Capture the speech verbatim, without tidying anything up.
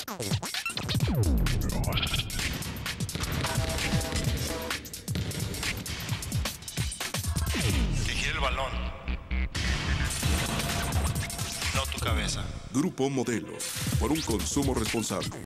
Que gire el balón, no tu cabeza. Grupo Modelo, por un consumo responsable.